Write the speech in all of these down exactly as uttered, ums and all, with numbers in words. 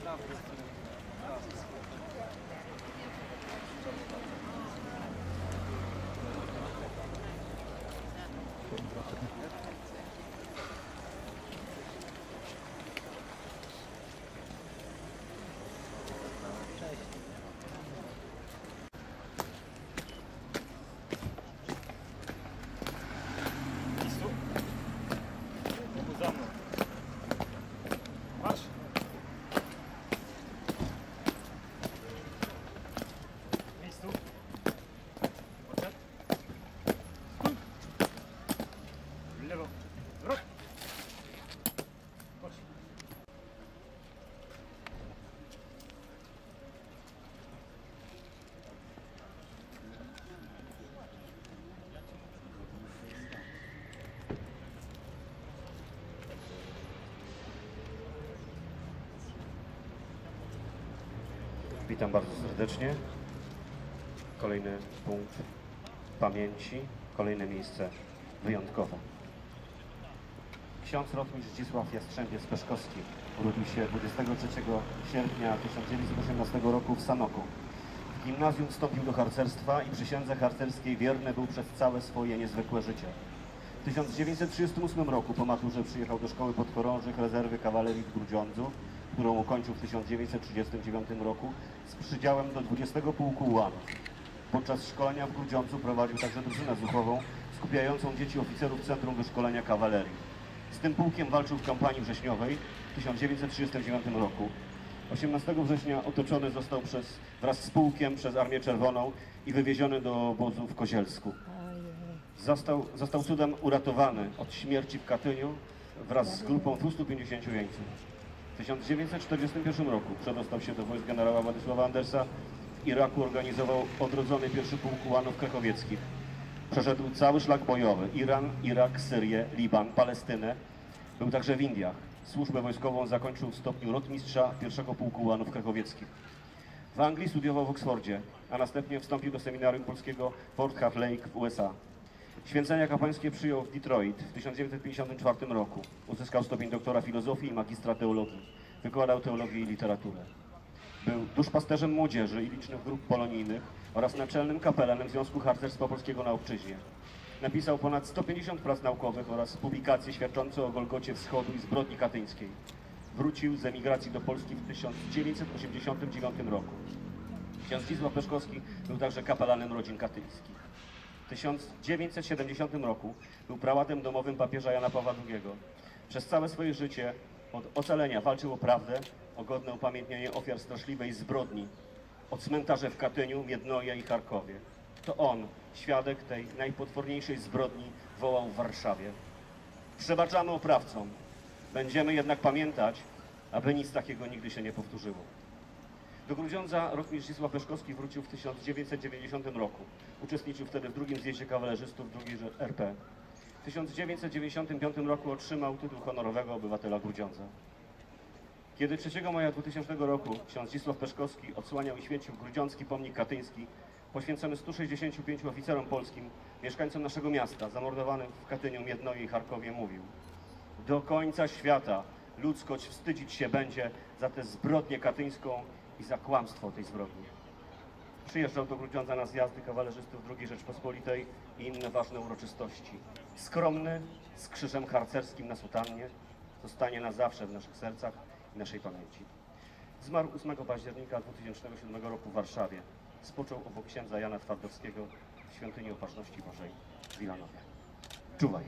Witam bardzo serdecznie. Kolejny punkt pamięci, kolejne miejsce wyjątkowe. Ksiądz rotmistrz Zdzisław Jastrzębiec-Peszkowski urodził się dwudziestego trzeciego sierpnia tysiąc dziewięćset osiemnastego roku w Sanoku. W gimnazjum wstąpił do harcerstwa i przysiędze harcerskiej wierny był przez całe swoje niezwykłe życie. W tysiąc dziewięćset trzydziestym ósmym roku po maturze przyjechał do Szkoły Podchorążych Rezerwy Kawalerii w Grudziądzu, którą ukończył w tysiąc dziewięćset trzydziestym dziewiątym roku z przydziałem do dwudziestego Pułku Ułanów. Podczas szkolenia w Grudziądzu prowadził także drużynę zuchową skupiającą dzieci oficerów Centrum Wyszkolenia Kawalerii. Z tym pułkiem walczył w kampanii wrześniowej w tysiąc dziewięćset trzydziestym dziewiątym roku. osiemnastego września otoczony został przez, wraz z pułkiem przez Armię Czerwoną i wywieziony do obozu w Kozielsku. Został, został cudem uratowany od śmierci w Katyniu wraz z grupą dwustu pięćdziesięciu jeńców. W tysiąc dziewięćset czterdziestym pierwszym roku przedostał się do wojsk generała Władysława Andersa. W Iraku organizował odrodzony pierwszy pułk ułanów krachowieckich. Przeszedł cały szlak bojowy: Iran, Irak, Syrię, Liban, Palestynę. Był także w Indiach. Służbę wojskową zakończył w stopniu rotmistrza pierwszego pułku ułanów krachowieckich. W Anglii studiował w Oksfordzie, a następnie wstąpił do seminarium polskiego Fort Half Lake w U S A. Święcenia kapłańskie przyjął w Detroit w tysiąc dziewięćset pięćdziesiątym czwartym roku. Uzyskał stopień doktora filozofii i magistra teologii. Wykładał teologię i literaturę. Był duszpasterzem młodzieży i licznych grup polonijnych oraz naczelnym kapelanem Związku Harcerstwa Polskiego na Obczyźnie. Napisał ponad sto pięćdziesiąt prac naukowych oraz publikacje świadczące o Golgocie Wschodu i zbrodni katyńskiej. Wrócił z emigracji do Polski w tysiąc dziewięćset osiemdziesiątym dziewiątym roku. Ksiądz Zdzisław Peszkowski był także kapelanem rodzin katyńskich. W tysiąc dziewięćset siedemdziesiątym roku był prałatem domowym papieża Jana Pawła drugiego. Przez całe swoje życie od ocalenia walczył o prawdę, o godne upamiętnienie ofiar straszliwej zbrodni, o cmentarze w Katyniu, Miednoje i Charkowie. To on, świadek tej najpotworniejszej zbrodni, wołał w Warszawie: przebaczamy oprawcom, będziemy jednak pamiętać, aby nic takiego nigdy się nie powtórzyło. Do Grudziądza rotmistrz Zdzisław Peszkowski wrócił w tysiąc dziewięćset dziewięćdziesiątym roku. Uczestniczył wtedy w drugim zjeździe kawalerzystów drugiej R P. W tysiąc dziewięćset dziewięćdziesiątym piątym roku otrzymał tytuł honorowego obywatela Grudziądza. Kiedy trzeciego maja dwutysięcznego roku ksiądz Zdzisław Peszkowski odsłaniał i święcił grudziącki pomnik katyński poświęcony stu sześćdziesięciu pięciu oficerom polskim, mieszkańcom naszego miasta, zamordowanym w Katyniu, Miednoje i Charkowie, mówił: do końca świata ludzkość wstydzić się będzie za tę zbrodnię katyńską i za kłamstwo tej zbrodni. Przyjeżdżał do Grudziądza na zjazdy kawalerzystów drugiej Rzeczpospolitej i inne ważne uroczystości. Skromny, z krzyżem harcerskim na sutannie, zostanie na zawsze w naszych sercach i naszej pamięci. Zmarł ósmego października dwutysięcznego siódmego roku w Warszawie. Spoczął obok księdza Jana Twardowskiego w Świątyni Opatrzności Bożej w Wilanowie. Czuwaj!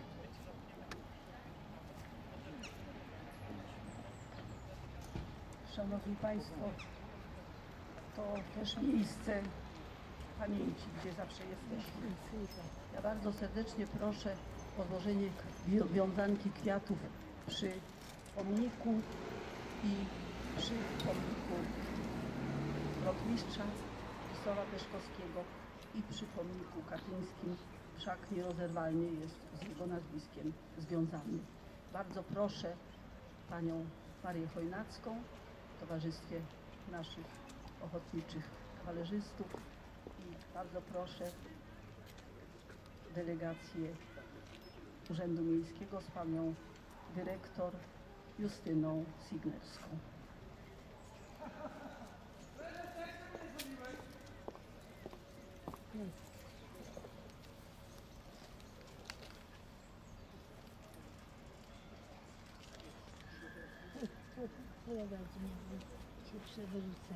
Szanowni Państwo, to też miejsce pamięci, gdzie zawsze jesteśmy. Ja bardzo serdecznie proszę o złożenie wiązanki kwiatów przy pomniku i przy pomniku rotmistrza Zdzisława Peszkowskiego i przy pomniku katyńskim, wszak nierozerwalnie jest z jego nazwiskiem związany. Bardzo proszę Panią Marię Chojnacką w towarzystwie naszych ochotniczych kawalerzystów i bardzo proszę delegację Urzędu Miejskiego z Panią Dyrektor Justyną Signerską. Dziękuję bardzo, niech się przewrócę.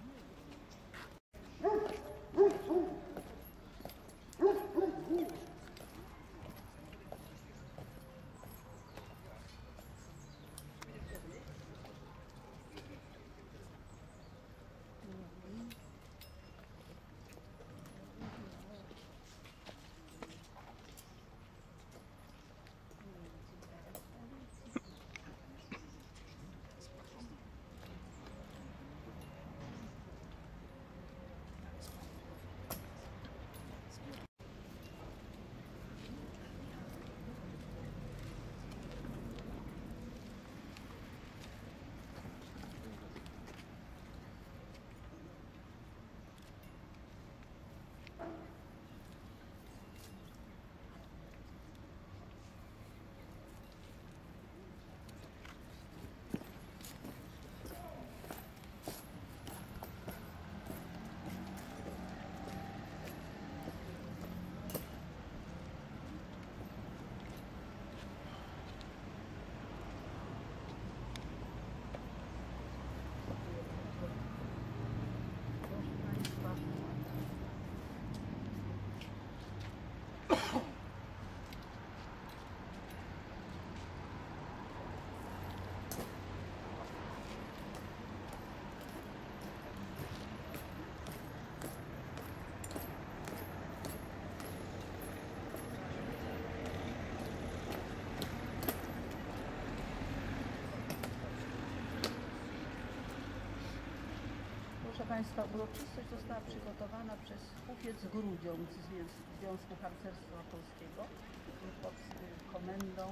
Proszę Państwa, uroczystość została przygotowana przez Hufiec Grudziądz z Związku Harcerstwa Polskiego pod komendą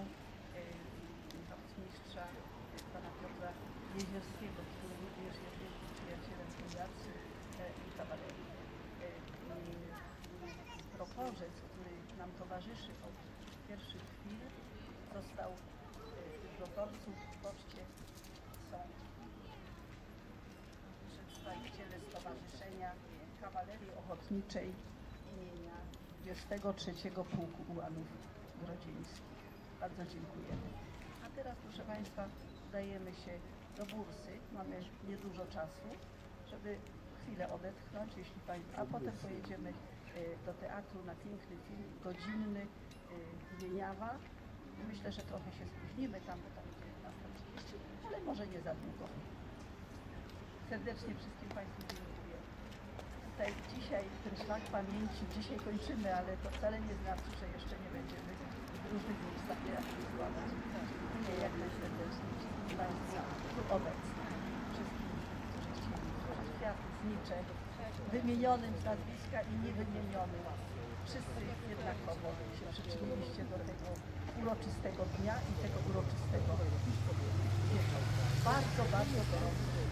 harcmistrza pana Piotra Jezierskiego, który również jest przyjacielem fundacji i kawalerii. Proporzec, który nam towarzyszy od pierwszych chwil, został do dworcu w poczcie. Są przedstawiciele Stowarzyszenia Kawalerii Ochotniczej imienia dwudziestego trzeciego Pułku Ułanów Grodzieńskich. Bardzo dziękujemy. A teraz, proszę Państwa, udajemy się do bursy. Mamy niedużo czasu, żeby chwilę odetchnąć, jeśli Państwo, a potem pojedziemy do teatru na piękny film godzinny Wieniawa. Myślę, że trochę się spóźnimy tam, bo tam jest dziewiętnasta trzydzieści, ale może nie za długo. Serdecznie wszystkim Państwu dziękuję. Tutaj dzisiaj ten szlak pamięci, dzisiaj kończymy, ale to wcale nie znaczy, że jeszcze nie będziemy w różnych miejscach realizować. Dziękuję jak najserdeczniej wszystkim Państwu tu obecnym, wszystkim, którzy chcieli złożyć kwiaty, znicze, wymienionym z nazwiska i niewymienionym. Wszyscy jednakowo się przyczyniliście do tego uroczystego dnia i tego uroczystego wieczoru. Bardzo, bardzo gorąco.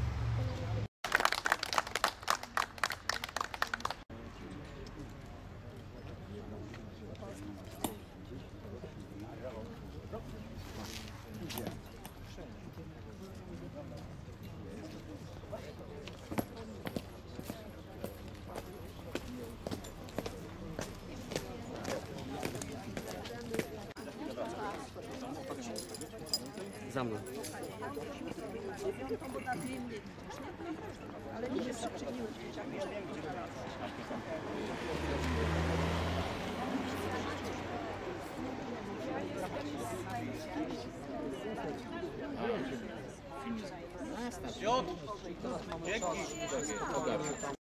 Za mną. Ale mi się przyczyniły dzieciaki. Piotr! Dzięki!